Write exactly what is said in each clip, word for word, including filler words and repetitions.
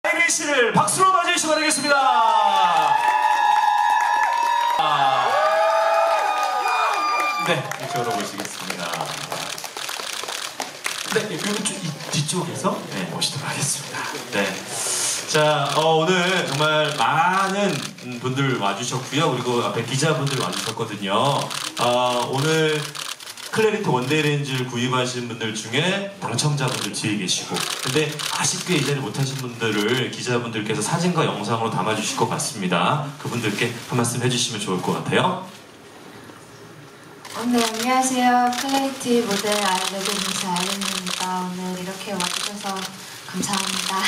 아이린 씨를 박수로 맞이해 주시기 바라겠습니다. 아, 네, 이쪽으로 모시겠습니다. 네, 이쪽 뒤쪽에서 네, 모시도록 하겠습니다. 네. 자, 어, 오늘 정말 많은 분들 와주셨고요. 그리고 앞에 기자분들 와주셨거든요. 어, 오늘 클래리티 원데이 렌즈를 구입하신 분들 중에 당첨자분들 뒤에 계시고, 근데 아쉽게 이 자리 못하신 분들을 기자분들께서 사진과 영상으로 담아주실 것 같습니다. 그분들께 한 말씀 해주시면 좋을 것 같아요. 어, 네, 안녕하세요. 클래리티 모델 아이레드미스 아이린입니다. 오늘 이렇게 와주셔서 감사합니다.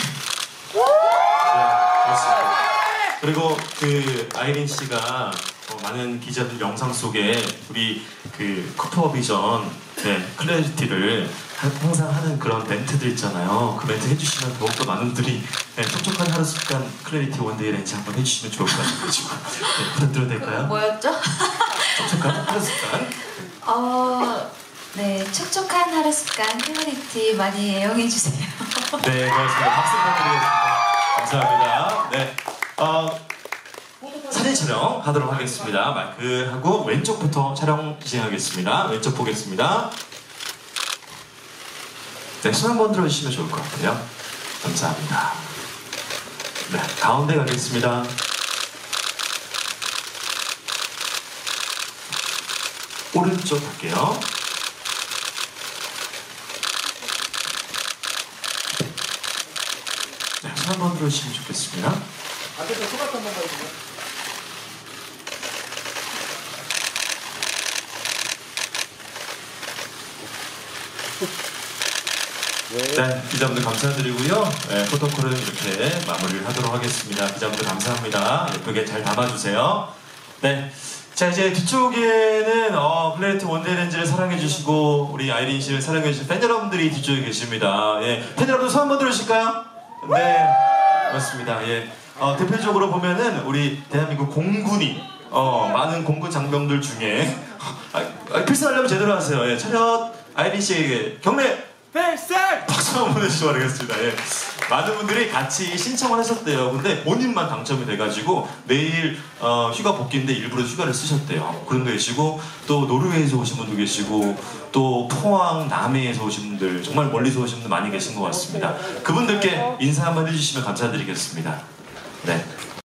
네, 그렇습니다. 그리고 그 아이린 씨가 어, 많은 기자들 영상 속에 우리 그 쿠퍼비전 네, 클래리티를 항상 하는 그런 멘트들 있잖아요. 그 멘트 해주시면 더욱더 많은 분들이 네, 촉촉한 하루 습관 클래리티 원데이 렌즈 한번 해주시면 좋을 것 같아가지고 네, 부탁드려도 될까요? 뭐였죠? 촉촉한 하루 습관. 어, 네, 촉촉한 하루 습관 클래리티 많이 애용해주세요. 네, 고맙습니다. 박수 부탁드리겠습니다. 감사합니다. 네, 어, 사진 촬영 하도록 하겠습니다. 마이크하고 왼쪽부터 촬영 진행하겠습니다. 왼쪽 보겠습니다. 네, 손 한번 들어주시면 좋을 것 같아요. 감사합니다. 네, 가운데 가겠습니다. 오른쪽 갈게요. 네, 손 한번 들어주시면 좋겠습니다. 앞에서 소각 한번 봐주세요. 네, 기자분들 감사드리고요. 네, 포토콜은 이렇게 마무리를 하도록 하겠습니다. 기자분들 감사합니다. 예쁘게 잘 담아주세요. 네, 자 이제 뒤쪽에는 어, 클래리티 원데이 렌즈를 사랑해주시고 우리 아이린 씨를 사랑해주신 팬 여러분들이 뒤쪽에 계십니다. 예, 팬 여러분들 손 한번 들어주실까요? 네, 맞습니다. 예, 어, 대표적으로 보면은 우리 대한민국 공군이 어, 많은 공군 장병들 중에 아, 아, 필승하려면 제대로 하세요. 예, 차렷 아이린 씨에게 경례. 필승! 박수 한번 보내주시기 바라겠습니다. 예. 많은 분들이 같이 신청을 하셨대요. 근데 본인만 당첨이 돼가지고 내일 어, 휴가 복귀인데 일부러 휴가를 쓰셨대요. 그런 분 계시고 또 노르웨이에서 오신 분도 계시고 또 포항, 남해에서 오신 분들 정말 멀리서 오신 분들 많이 계신 것 같습니다. 그분들께 인사 한번 해주시면 감사드리겠습니다. 네.